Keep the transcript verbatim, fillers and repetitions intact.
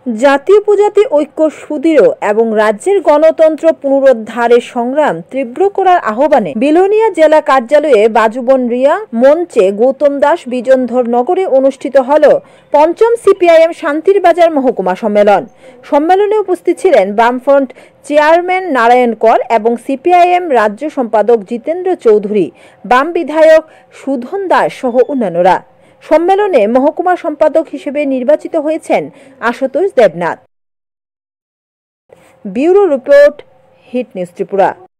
জাতীয় উপজাতি ঐক্য সুদৃঢ় এবং রাজ্যের গণতন্ত্র পুনরুদ্ধারের সংগ্রাম তীব্র করার আহ্বানে বিলোনিয়া জেলা কার্যালয়ে বাজুবন রিয়া মঞ্চে গৌতম দাস বিজনধর নগরে অনুষ্ঠিত হল পঞ্চম সিপিআইএম শান্তির বাজার মহকুমা সম্মেলন। সম্মেলনে উপস্থিত ছিলেন বামফ্রন্ট চেয়ারম্যান নারায়ণ কর এবং সিপিআইএম রাজ্য সম্পাদক জিতেন্দ্র চৌধুরী, বাম বিধায়ক সুধন দাস সহ অন্যান্যরা। সম্মেলনে মহকুমা সম্পাদক হিসেবে নির্বাচিত হয়েছেন Ashutosh Debnath. Bureau report, hit news Tripura.